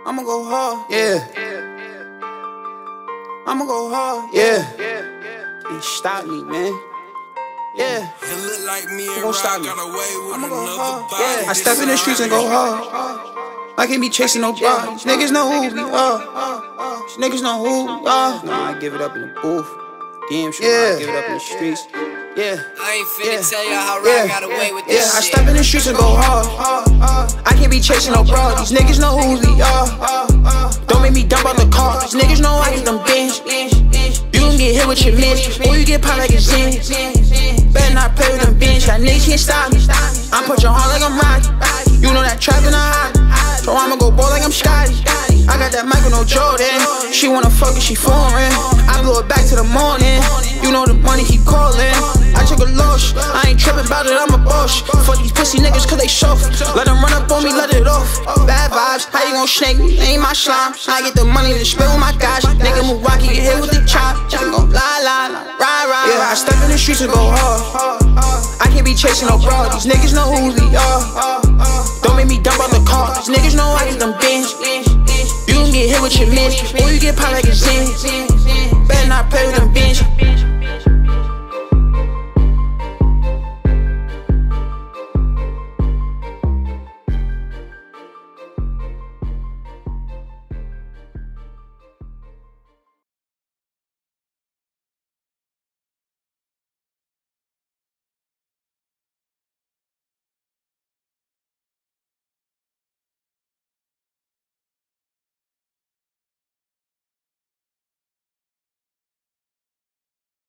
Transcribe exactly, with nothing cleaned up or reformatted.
I'ma go hard, yeah. I'ma go hard, yeah. Can't stop me, man. Yeah. It look like me and Won't stop Rock me. got away with I'ma go another hard, body. yeah. I step in the streets and go hard. I can't be chasing no bodies. Niggas know who we are. These niggas know who we are. Nah, I give it up in the booth. Damn sure yeah. I give it up in the streets. Yeah. I ain't finna yeah. tell y'all how Rock yeah. got away with yeah. this I shit. step in the streets and go hard. I can't be chasing no bro. These niggas know who we are. Don't make me dump out the car. These niggas know I get them bins. You can get hit with your mitch, or you get popped like a zin. Better not play with them bitch. That niggas can't stop me. I'm punching hard like I'm Rocky. You know that trap in the hot. So I'ma go ball like I'm Scotty. I got that mic with no Jordan. She wanna fuck and she foreign. I blow it back to the morning. You know the money keep calling. I took a loss, I ain't tripping about it, I'm a boss. Fuck these pussy niggas cause they soft. Let them run up on me, let it off. Bad vibes, how you gon' snake me? Ain't my slime. I get the money to spend with my guys. Nigga move rocky, get hit with the chop. You gon' lie, lie, lie, ride, ride. Yeah, I step in the streets and go hard. I can't be chasing no bro. These niggas know who we are. Don't make me dump out the car. These niggas know I get them bins. You can get hit with your mitch, or you get popped like a zin. Better not play with them bitch.